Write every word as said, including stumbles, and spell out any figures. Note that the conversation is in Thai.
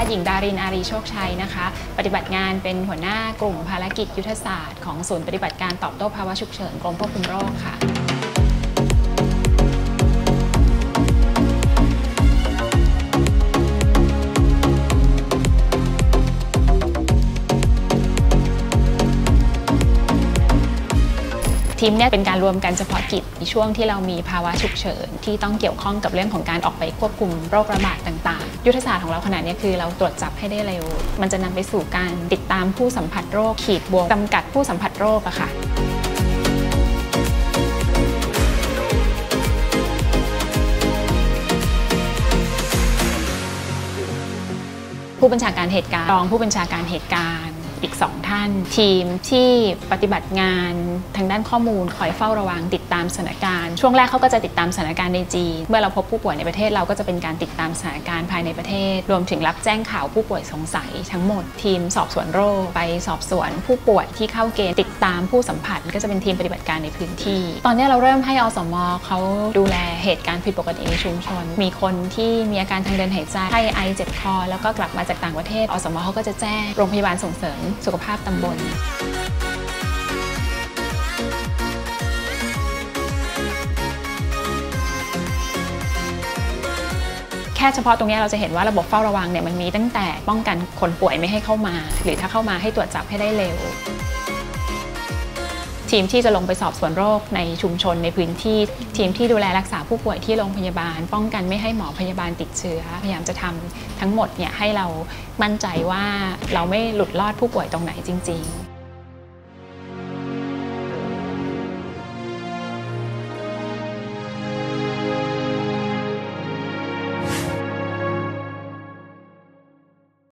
ทย์หญิงดาริน อารีโชคชัยนะคะปฏิบัติงานเป็นหัวหน้ากลุ่มภารกิจยุทธศาสตร์ของศูนย์ปฏิบัติการตอบโต้ภาวะฉุกเฉินกรมควบคุมโรคค่ะทีมเนี่ยเป็นการรวมกันเฉพาะกิจในช่วงที่เรามีภาวะฉุกเฉินที่ต้องเกี่ยวข้องกับเรื่องของการออกไปควบคุมโรคระบาดต่างๆยุทธศาสตร์ของเราขณะนี้คือเราตรวจจับให้ได้เร็วมันจะนำไปสู่การติดตามผู้สัมผัสโรคขีดบวกจำกัดผู้สัมผัสโรคอะค่ะผู้บัญชาการเหตุการณ์รองผู้บัญชาการเหตุการณ์อีกสองท่านทีมที่ปฏิบัติงานทางด้านข้อมูลคอยเฝ้าระวังติดตามสถานการณ์ช่วงแรกเขาก็จะติดตามสถานการณ์ในจีนเมื่อเราพบผู้ป่วยในประเทศเราก็จะเป็นการติดตามสถานการณ์ภายในประเทศรวมถึงรับแจ้งข่าวผู้ป่วยสงสัยทั้งหมดทีมสอบสวนโรคไปสอบสวนผู้ป่วยที่เข้าเกณฑ์ติดตามผู้สัมผัสก็จะเป็นทีมปฏิบัติการในพื้นที่ตอนนี้เราเริ่มให้อสม.เขาดูแลเหตุการณ์ผิดปกติในชุมชนมีคนที่มีอาการทางเดินหายใจไข้ไอเจ็บคอแล้วก็กลับมาจากต่างประเทศอสม.เขาก็จะแจ้งโรงพยาบาลส่งเสริมสุขภาพตำบลแค่เฉพาะตรงนี้เราจะเห็นว่าระบบเฝ้าระวังเนี่ยมันมีตั้งแต่ป้องกันคนป่วยไม่ให้เข้ามาหรือถ้าเข้ามาให้ตรวจจับให้ได้เร็วทีมที่จะลงไปสอบสวนโรคในชุมชนในพื้นที่ทีมที่ดูแลรักษาผู้ป่วยที่โรงพยาบาลป้องกันไม่ให้หมอพยาบาลติดเชื้อพยายามจะทำทั้งหมดเนี่ยให้เรามั่นใจว่าเราไม่หลุดรอดผู้ป่วยตรงไหนจริงๆ